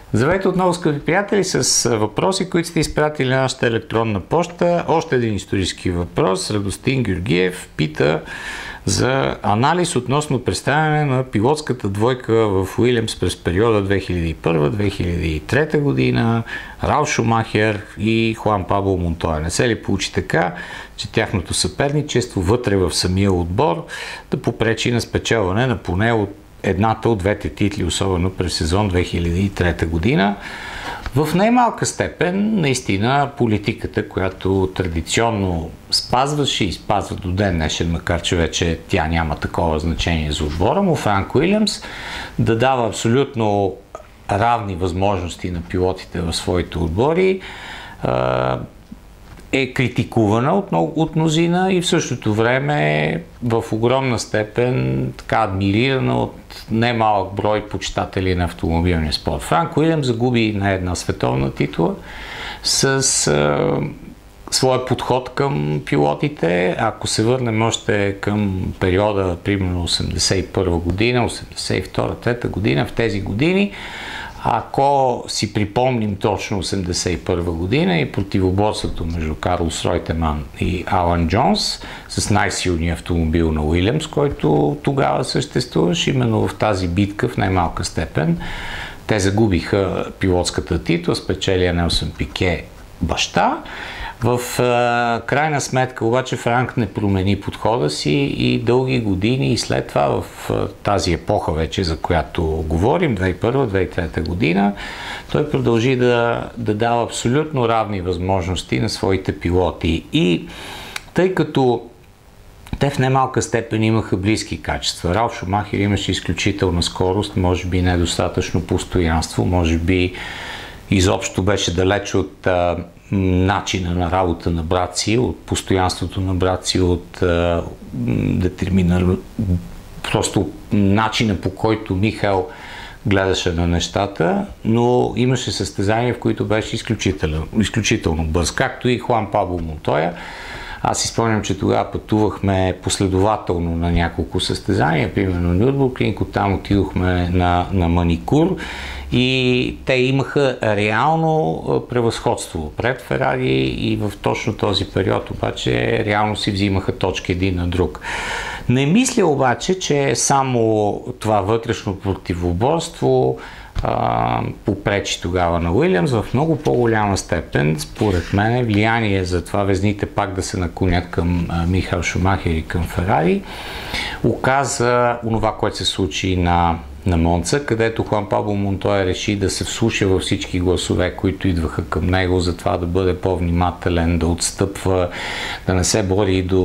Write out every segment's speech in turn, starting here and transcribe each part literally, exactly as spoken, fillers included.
Здравейте отново, скъпи приятели, с въпроси, които сте изпратили на нашата електронна поща. Още един исторически въпрос. Радостин Георгиев пита за анализ относно представяне на пилотската двойка в Уилямс през периода две хиляди и първа - две хиляди и трета година, Ралф Шумахер и Хуан Пабло Монтоя. Не се ли получи така, че тяхното съперничество вътре в самия отбор да попречи на спечелване на поне от едната от двете титли, особено през сезон две хиляди и трета година. В най-малка степен, наистина, политиката, която традиционно спазваше и спазва до ден днешен, макар че вече тя няма такова значение за отбора му, Франк Уилямс, да дава абсолютно равни възможности на пилотите в своите отбори, е критикувана от, от мнозина и в същото време в огромна степен така адмирирана от немалък брой почитатели на автомобилния спорт. Франк Уилямс загуби на една световна титла с а, своя подход към пилотите. Ако се върнем още към периода, примерно осемдесет и първа година, осемдесет и втора - трета година, в тези години, ако си припомним точно осемдесет и първа година и противоборството между Карлос Ройтеман и Алан Джонс с най-силния автомобил на Уилямс, който тогава съществуваше, именно в тази битка в най-малка степен, те загубиха пилотската титла, спечели Нелсън Пике баща. В а, крайна сметка обаче Франк не промени подхода си и дълги години и след това в а, тази епоха вече, за която говорим, две хиляди и първа - две хиляди и трета година, той продължи да, да дава абсолютно равни възможности на своите пилоти. И тъй като те в немалка степен имаха близки качества. Ралф Шумахер имаше изключителна скорост, може би недостатъчно постоянство, може би изобщо беше далеч от а, начина на работа на брат си, от постоянството на брат си, от а, детерминар... просто начина, по който Михаел гледаше на нещата, но имаше състезания, в които беше изключително, изключително бърз, както и Хуан Пабло Монтоя. Аз си спомням, че тогава пътувахме последователно на няколко състезания, примерно Нюрбургринг, оттам отидохме на, на Маникур и те имаха реално превъзходство пред Ферари и в точно този период обаче реално си взимаха точки един на друг. Не мисля обаче, че само това вътрешно противоборство Uh, попречи тогава на Уилямс. В много по-голяма степен, според мен, влияние за това везните пак да се наклонят към uh, Михаел Шумахер и към Ферари оказа онова, което се случи на, на Монца, където Хуан Пабло Монтоя реши да се вслуша във всички гласове, които идваха към него, за това да бъде по-внимателен, да отстъпва, да не се бори до,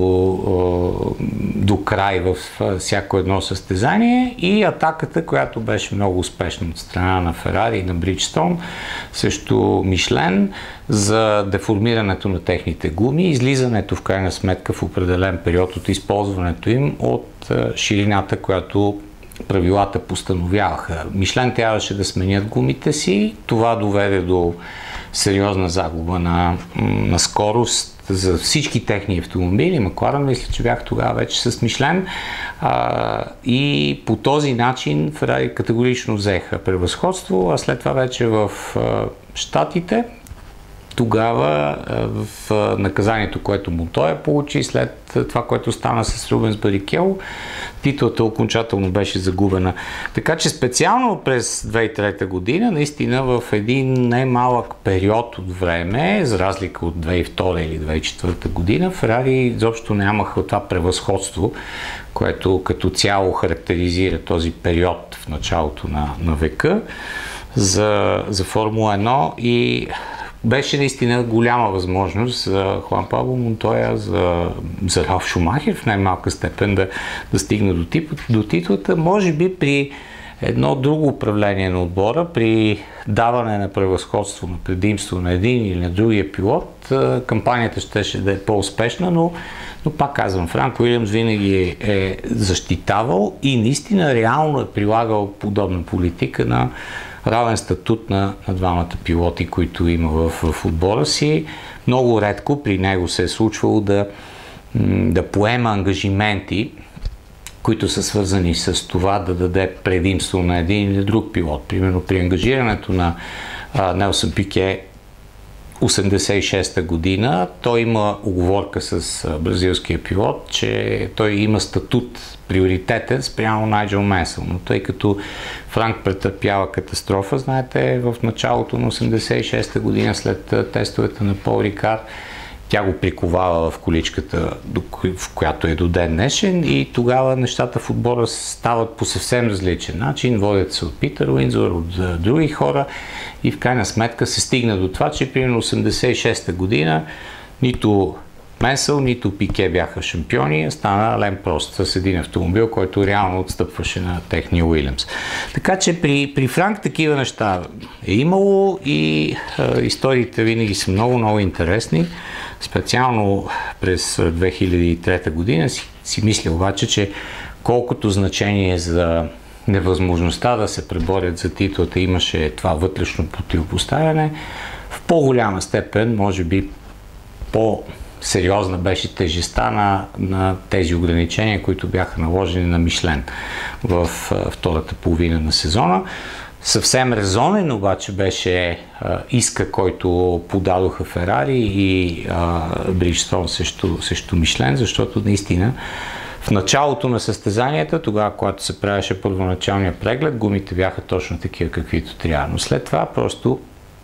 до край в всяко едно състезание, и атаката, която беше много успешна от страна на Ферари и на Бриджстон срещу Мишлен за деформирането на техните гуми, излизането в крайна сметка в определен период от използването им от ширината, която правилата постановяваха. Мишлен трябваше да сменят гумите си. Това доведе до сериозна загуба на, на скорост за всички техни автомобили. Макларен, мисля, че бях тогава вече с Мишлен. А, и по този начин Ферари категорично взеха превъзходство, а след това вече в а, Щатите, тогава в наказанието, което Монтоя получи, след това, което стана с Рубенс Барикело, титлата окончателно беше загубена. Така че специално през две хиляди и трета година, наистина в един немалък период от време, за разлика от две хиляди и втора или две хиляди и четвърта година, Ферари изобщо нямаха това превъзходство, което като цяло характеризира този период в началото на, на века за, за Формула едно, и беше наистина голяма възможност за Хуан Пабло Монтоя, за, за Ралф Шумахер в най-малка степен да, да стигне до, тип, до титлата. Може би при едно друго управление на отбора, при даване на превъзходство, на предимство на един или на другия пилот, кампанията щеше да е по-успешна, но, но пак казвам, Франк Уилямс винаги е, е защитавал и наистина реално е прилагал подобна политика на равен статут на, на двамата пилоти, които има в, в отбора си. Много редко при него се е случвало да, да поема ангажименти които са свързани с това да даде предимство на един или друг пилот. Примерно при ангажирането на а, Нелсън Пике осемдесет и шеста година, той има уговорка с а, бразилския пилот, че той има статут приоритетен спрямо Найджел Менсън. Но тъй като Франк претърпява катастрофа, знаете, в началото на осемдесет и шеста година след а, тестовете на Пол Рикар, тя го приковава в количката, в която е до ден днешен, и тогава нещата в отбора стават по съвсем различен начин. Водят се от Питър Уиндзор, от други хора, и в крайна сметка се стигна до това, че примерно осемдесет и шеста година нито Менсъл, нито Пике бяха шампиони, стана Ален Прост с един автомобил, който реално отстъпваше на техния Уилямс. Така че при, при Франк такива неща е имало, и е, историите винаги са много, много интересни. Специално през две хиляди и трета година си, си мисля обаче, че колкото значение за невъзможността да се преборят за титлата имаше това вътрешно противопоставяне, в по-голяма степен, може би по-сериозна беше тежестта на, на тези ограничения, които бяха наложени на Мишлен в а, втората половина на сезона. Съвсем резонен обаче беше а, иска, който подадоха Ферари и Бриджстон срещу, срещу Мишлен, защото наистина в началото на състезанията, тогава, когато се правеше първоначалния преглед, гумите бяха точно такива, каквито трябва. Но след това просто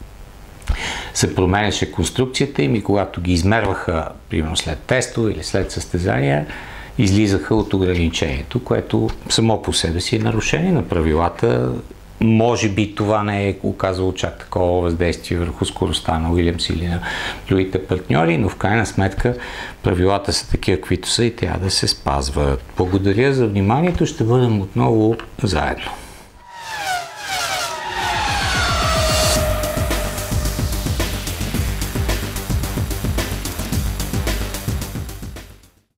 се променяше конструкцията им, и когато ги измерваха, примерно след тестове или след състезания, излизаха от ограничението, което само по себе си е нарушение на правилата. Може би това не е оказало чак такова въздействие върху скоростта на Уилямс или на другите партньори, но в крайна сметка правилата са такива, каквито са, и трябва да се спазват. Благодаря за вниманието, ще бъдем отново заедно.